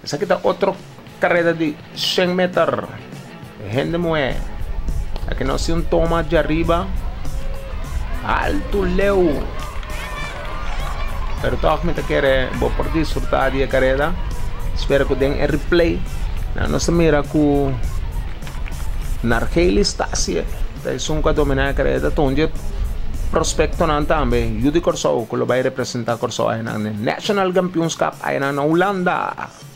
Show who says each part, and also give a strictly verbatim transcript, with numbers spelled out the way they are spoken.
Speaker 1: Essa aqui tá outra carreira de cem metros. Gente moe. Aqui nós temos um toma de arriba. Alto leu. Pero toch me quer vou por desfrutar de carreira. Espero que den replay. Na nossa mira com Nargeli Stasia. Dai sun ka dominar carreira tonje prospecto nan também. Judy Corso que lo vai representar Corso aí na National Champions Cup aí na Holanda.